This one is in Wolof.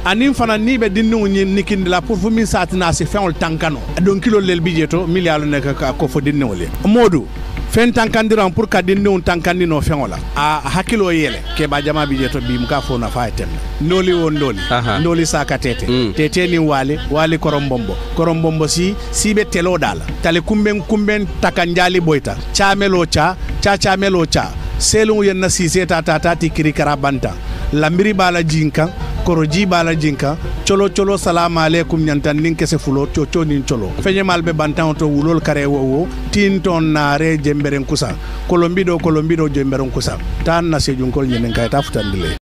anin fana ni be dinnu ni nikindi la pour fumi satina se fenol tankano don kilo lel bijeto milialo ne ka ko fo dinnu le modu fen tankandiran pour ka dinnu tankandi no fengola a hakilo yele ke ba jama bijeto bi muka fo na faeten noli won noli sakatete tete ni wali korombombo si be telo dala tale kumben takanjali boyta chamelo cha selu yenna sise tata tikiri karabanta lambiri bala jinka koroji bala jinka cholo salamu alaikum nyantan nin kese fulo chocho nin cholo fenye malbe bantan to wulol kare wo tinton nare jemberen kusa kolombido jemberen kusa tan na sejun kol nyenen kay tafutandile